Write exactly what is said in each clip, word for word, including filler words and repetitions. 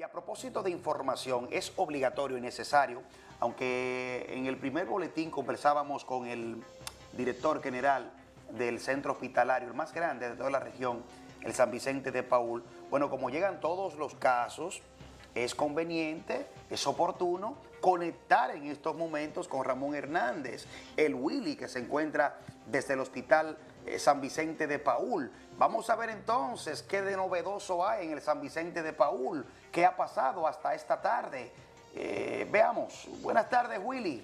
a propósito de información, es obligatorio y necesario, aunque en el primer boletín conversábamos con el director general del centro hospitalario, el más grande de toda la región, el San Vicente de Paúl. Bueno, como llegan todos los casos, es conveniente, es oportuno conectar en estos momentos con Ramón Hernández, el Willy, que se encuentra desde el hospital eh, San Vicente de Paúl. Vamos a ver entonces qué de novedoso hay en el San Vicente de Paúl, qué ha pasado hasta esta tarde. Eh, veamos. Buenas tardes, Willy.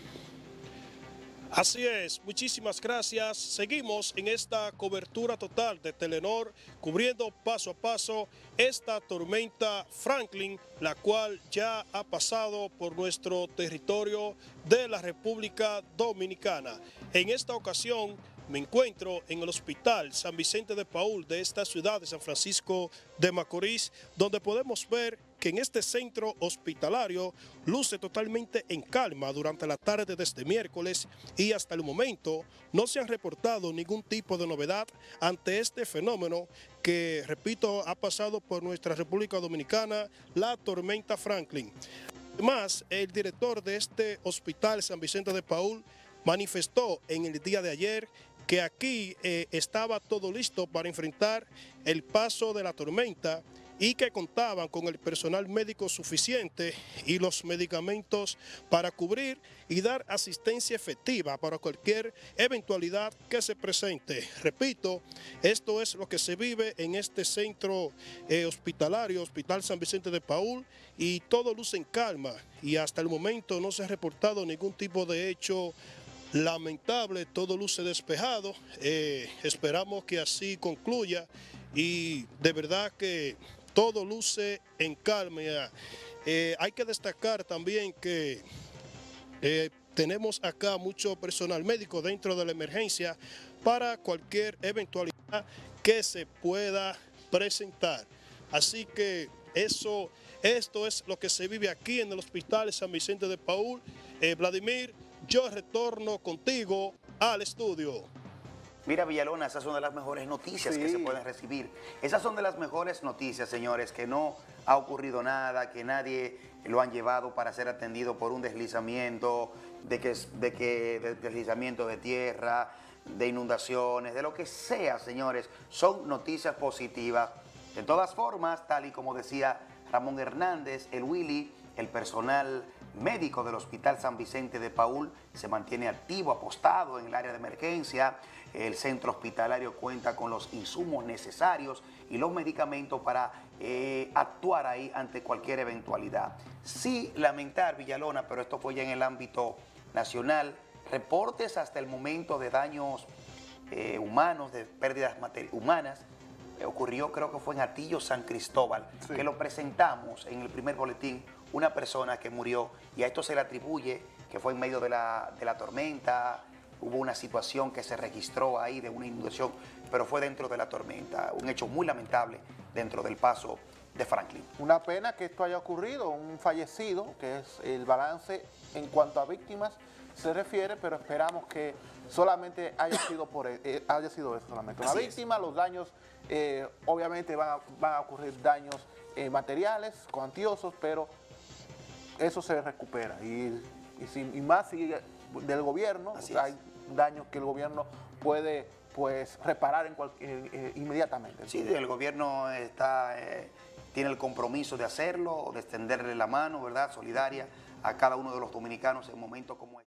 Así es, muchísimas gracias. Seguimos en esta cobertura total de Telenor, cubriendo paso a paso esta tormenta Franklin, la cual ya ha pasado por nuestro territorio de la República Dominicana. En esta ocasión me encuentro en el Hospital San Vicente de Paúl de esta ciudad de San Francisco de Macorís, donde podemos ver que en este centro hospitalario luce totalmente en calma durante la tarde de este miércoles y hasta el momento no se han reportado ningún tipo de novedad ante este fenómeno que, repito, ha pasado por nuestra República Dominicana, la tormenta Franklin. Además, el director de este Hospital San Vicente de Paúl manifestó en el día de ayer que aquí eh, estaba todo listo para enfrentar el paso de la tormenta y que contaban con el personal médico suficiente y los medicamentos para cubrir y dar asistencia efectiva para cualquier eventualidad que se presente. Repito, esto es lo que se vive en este centro eh, hospitalario, Hospital San Vicente de Paúl, y todo luce en calma y hasta el momento no se ha reportado ningún tipo de hecho lamentable, todo luce despejado. Eh, esperamos que así concluya y de verdad que todo luce en calma. Eh, hay que destacar también que eh, tenemos acá mucho personal médico dentro de la emergencia para cualquier eventualidad que se pueda presentar. Así que eso, esto es lo que se vive aquí en el Hospital San Vicente de Paúl. Eh, Vladimir, yo retorno contigo al estudio. Mira, Villalona, esas son de las mejores noticias sí. que se pueden recibir. Esas son de las mejores noticias, señores, que no ha ocurrido nada, que nadie lo han llevado para ser atendido por un deslizamiento, de que, de que de deslizamiento de tierra, de inundaciones, de lo que sea, señores. Son noticias positivas. De todas formas, tal y como decía Ramón Hernández, el Willy, el personal médico del Hospital San Vicente de Paúl se mantiene activo, apostado en el área de emergencia. El centro hospitalario cuenta con los insumos necesarios y los medicamentos para eh, actuar ahí ante cualquier eventualidad. Sí, lamentar, Villalona, pero esto fue ya en el ámbito nacional, reportes hasta el momento de daños eh, humanos, de pérdidas humanas. Eh, ocurrió, creo que fue en Atillo, San Cristóbal, sí. que lo presentamos en el primer boletín, una persona que murió, y a esto se le atribuye que fue en medio de la, de la tormenta. Hubo una situación que se registró ahí de una inundación, pero fue dentro de la tormenta. Un hecho muy lamentable dentro del paso de Franklin. Una pena que esto haya ocurrido, un fallecido, que es el balance en cuanto a víctimas se refiere, pero esperamos que solamente haya sido, por, eh, haya sido eso solamente. Una Así víctima, es. Los daños, eh, obviamente van a, van a ocurrir daños eh, materiales, cuantiosos, pero eso se recupera. Y, y, si, y más si del gobierno, o sea, hay daños que el gobierno puede pues reparar en cual, eh, eh, inmediatamente. Sí, el gobierno está, eh, tiene el compromiso de hacerlo, de extenderle la mano, ¿verdad?, solidaria a cada uno de los dominicanos en momentos como este.